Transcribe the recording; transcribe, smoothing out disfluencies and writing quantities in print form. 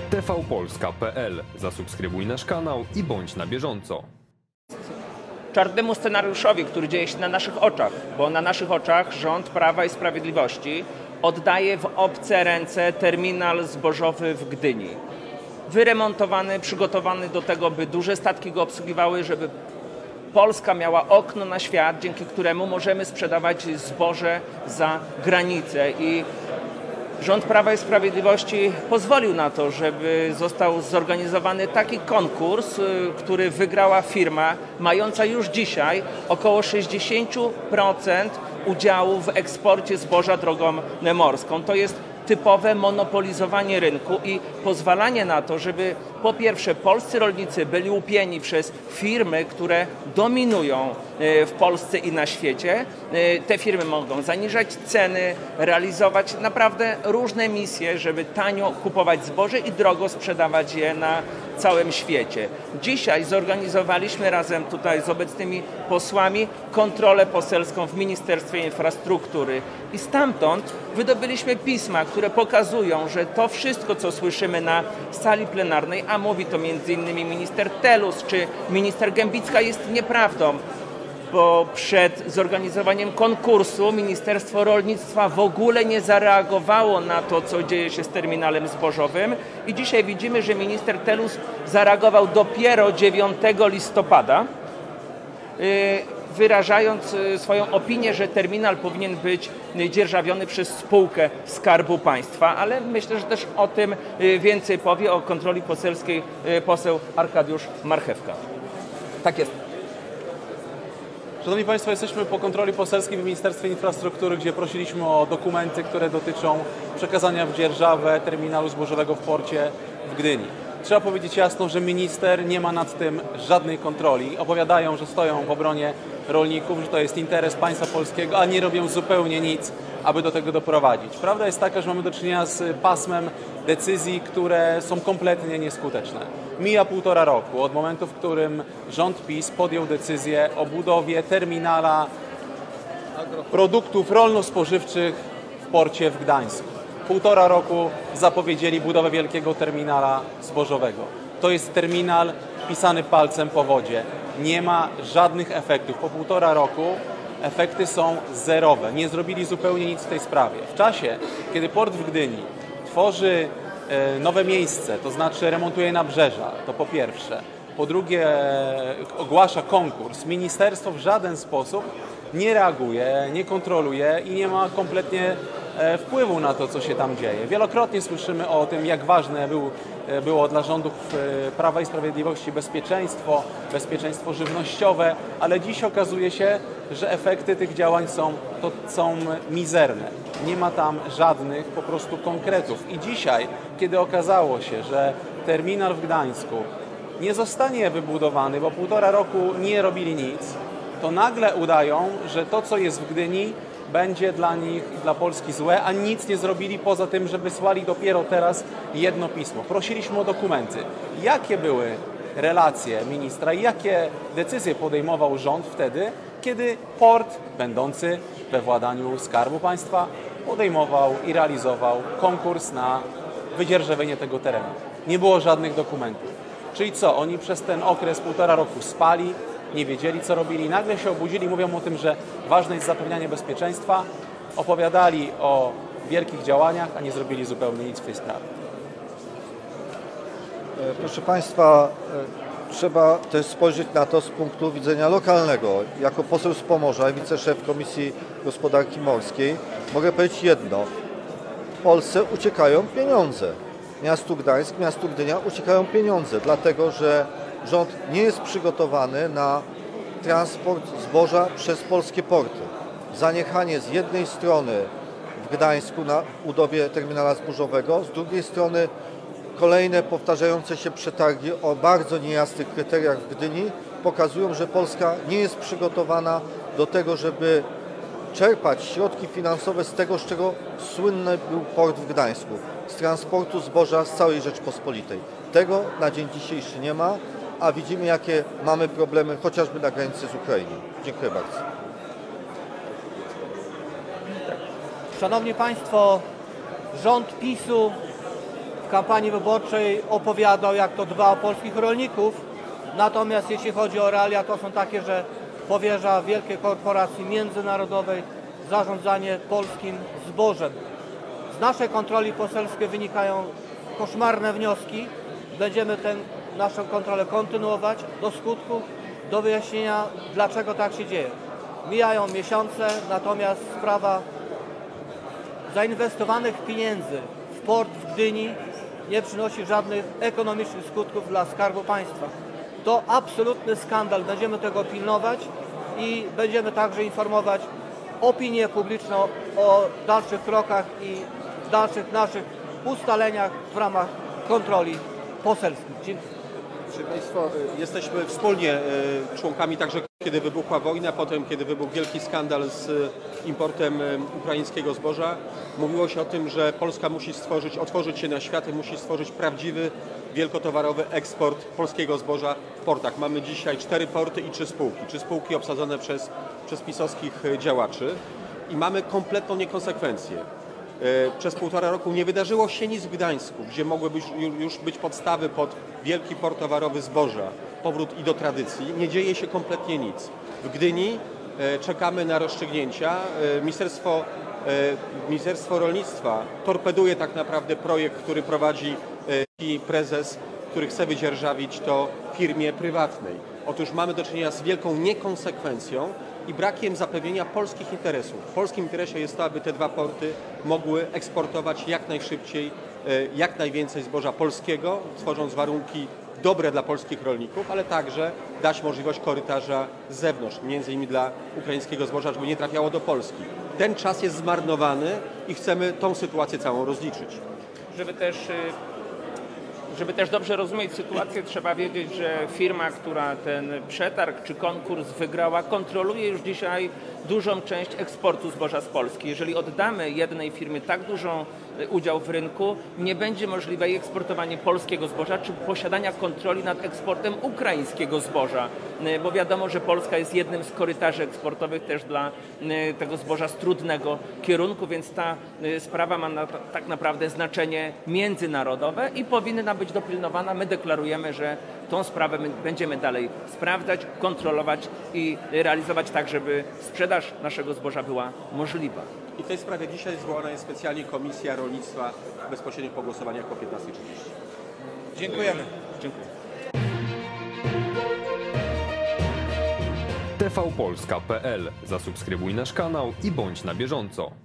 tvpolska.pl. Zasubskrybuj nasz kanał i bądź na bieżąco. Czarnemu scenariuszowi, który dzieje się na naszych oczach, bo na naszych oczach rząd Prawa i Sprawiedliwości oddaje w obce ręce terminal zbożowy w Gdyni. Wyremontowany, przygotowany do tego, by duże statki go obsługiwały, żeby Polska miała okno na świat, dzięki któremu możemy sprzedawać zboże za granicę. I rząd Prawa i Sprawiedliwości pozwolił na to, żeby został zorganizowany taki konkurs, który wygrała firma mająca już dzisiaj około 60% udziału w eksporcie zboża drogą morską. To jest typowe monopolizowanie rynku i pozwalanie na to, żeby po pierwsze polscy rolnicy byli łupieni przez firmy, które dominują w Polsce i na świecie. Te firmy mogą zaniżać ceny, realizować naprawdę różne misje, żeby tanio kupować zboże i drogo sprzedawać je na całym świecie. Dzisiaj zorganizowaliśmy razem tutaj z obecnymi posłami kontrolę poselską w Ministerstwie Infrastruktury i stamtąd wydobyliśmy pisma, które pokazują, że to wszystko, co słyszymy na sali plenarnej, a mówi to m.in. minister Telus czy minister Gębicka, jest nieprawdą, bo przed zorganizowaniem konkursu Ministerstwo Rolnictwa w ogóle nie zareagowało na to, co dzieje się z terminalem zbożowym i dzisiaj widzimy, że minister Telus zareagował dopiero 9 listopada, wyrażając swoją opinię, że terminal powinien być dzierżawiony przez spółkę Skarbu Państwa, ale myślę, że też o tym więcej powie, o kontroli poselskiej, poseł Arkadiusz Marchewka. Tak jest. Szanowni Państwo, jesteśmy po kontroli poselskiej w Ministerstwie Infrastruktury, gdzie prosiliśmy o dokumenty, które dotyczą przekazania w dzierżawę terminalu zbożowego w porcie w Gdyni. Trzeba powiedzieć jasno, że minister nie ma nad tym żadnej kontroli. Opowiadają, że stoją w obronie rolników, że to jest interes państwa polskiego, a nie robią zupełnie nic, aby do tego doprowadzić. Prawda jest taka, że mamy do czynienia z pasmem decyzji, które są kompletnie nieskuteczne. Mija 1,5 roku od momentu, w którym rząd PiS podjął decyzję o budowie terminala produktów rolno-spożywczych w porcie w Gdańsku. 1,5 roku zapowiedzieli budowę wielkiego terminala zbożowego. To jest terminal pisany palcem po wodzie. Nie ma żadnych efektów. Po 1,5 roku efekty są zerowe. Nie zrobili zupełnie nic w tej sprawie. W czasie, kiedy port w Gdyni tworzy nowe miejsce, to znaczy remontuje nabrzeża, to po pierwsze. Po drugie, ogłasza konkurs. Ministerstwo w żaden sposób nie reaguje, nie kontroluje i nie ma kompletnie wpływu na to, co się tam dzieje. Wielokrotnie słyszymy o tym, jak ważne było dla rządów Prawa i Sprawiedliwości bezpieczeństwo żywnościowe, ale dziś okazuje się, że efekty tych działań są mizerne. Nie ma tam żadnych po prostu konkretów. I dzisiaj, kiedy okazało się, że terminal w Gdańsku nie zostanie wybudowany, bo 1,5 roku nie robili nic, to nagle udają, że to, co jest w Gdyni, będzie dla nich i dla Polski złe, a nic nie zrobili poza tym, że wysłali dopiero teraz jedno pismo. Prosiliśmy o dokumenty. Jakie były relacje ministra i jakie decyzje podejmował rząd wtedy, kiedy port będący we władaniu Skarbu Państwa podejmował i realizował konkurs na wydzierżawienie tego terenu. Nie było żadnych dokumentów. Czyli co? Oni przez ten okres 1,5 roku spali, nie wiedzieli, co robili. Nagle się obudzili, mówią o tym, że ważne jest zapewnianie bezpieczeństwa. Opowiadali o wielkich działaniach, a nie zrobili zupełnie nic w tej sprawie. Proszę Państwa, trzeba też spojrzeć na to z punktu widzenia lokalnego. Jako poseł z Pomorza i wiceszef Komisji Gospodarki Morskiej mogę powiedzieć jedno. W Polsce uciekają pieniądze. Miastu Gdańsk, miastu Gdynia uciekają pieniądze, dlatego że rząd nie jest przygotowany na transport zboża przez polskie porty. Zaniechanie z jednej strony w Gdańsku na budowie terminala zbożowego, z drugiej strony kolejne powtarzające się przetargi o bardzo niejasnych kryteriach w Gdyni pokazują, że Polska nie jest przygotowana do tego, żeby czerpać środki finansowe z tego, z czego słynny był port w Gdańsku, z transportu zboża z całej Rzeczpospolitej. Tego na dzień dzisiejszy nie ma, a widzimy, jakie mamy problemy chociażby na granicy z Ukrainą. Dziękuję bardzo. Szanowni Państwo, rząd PiS-u w kampanii wyborczej opowiadał, jak to dba o polskich rolników. Natomiast jeśli chodzi o realia, to są takie, że powierza wielkiej korporacji międzynarodowej zarządzanie polskim zbożem. Z naszej kontroli poselskiej wynikają koszmarne wnioski. Będziemy naszą kontrolę kontynuować do skutku, do wyjaśnienia, dlaczego tak się dzieje. Mijają miesiące, natomiast sprawa zainwestowanych pieniędzy w port w Gdyni nie przynosi żadnych ekonomicznych skutków dla Skarbu Państwa. To absolutny skandal. Będziemy tego pilnować i będziemy także informować opinię publiczną o dalszych krokach i dalszych naszych ustaleniach w ramach kontroli poselskiej. Dziękuję. Proszę Państwa, jesteśmy wspólnie członkami także kiedy wybuchła wojna, potem kiedy wybuchł wielki skandal z importem ukraińskiego zboża. Mówiło się o tym, że Polska musi otworzyć się na świat i musi stworzyć prawdziwy, wielkotowarowy eksport polskiego zboża w portach. Mamy dzisiaj 4 porty i 3 spółki. 3 spółki obsadzone przez pisowskich działaczy i mamy kompletną niekonsekwencję. Przez 1,5 roku nie wydarzyło się nic w Gdańsku, gdzie mogłyby już być podstawy pod wielki port towarowy zboża, powrót i do tradycji. Nie dzieje się kompletnie nic. W Gdyni czekamy na rozstrzygnięcia. Ministerstwo Rolnictwa torpeduje tak naprawdę projekt, który prowadzi prezes, który chce wydzierżawić to firmie prywatnej. Otóż mamy do czynienia z wielką niekonsekwencją i brakiem zapewnienia polskich interesów. W polskim interesie jest to, aby te 2 porty mogły eksportować jak najszybciej, jak najwięcej zboża polskiego, tworząc warunki dobre dla polskich rolników, ale także dać możliwość korytarza z zewnątrz, między innymi dla ukraińskiego zboża, żeby nie trafiało do Polski. Ten czas jest zmarnowany i chcemy tą sytuację całą rozliczyć. Żeby też dobrze rozumieć sytuację, trzeba wiedzieć, że firma, która ten przetarg czy konkurs wygrała, kontroluje już dzisiaj dużą część eksportu zboża z Polski. Jeżeli oddamy jednej firmie tak dużą udział w rynku, nie będzie możliwe jej eksportowanie polskiego zboża czy posiadania kontroli nad eksportem ukraińskiego zboża, bo wiadomo, że Polska jest jednym z korytarzy eksportowych też dla tego zboża z trudnego kierunku, więc ta sprawa ma tak naprawdę znaczenie międzynarodowe i powinna być dopilnowana. My deklarujemy, że tą sprawę będziemy dalej sprawdzać, kontrolować i realizować tak, żeby sprzedaż naszego zboża była możliwa. I w tej sprawie dzisiaj zwołana jest specjalnie Komisja Rolnictwa bezpośrednio po głosowaniach po 15:30. Dziękujemy. Dziękuję. tvpolska.pl. Zasubskrybuj nasz kanał i bądź na bieżąco.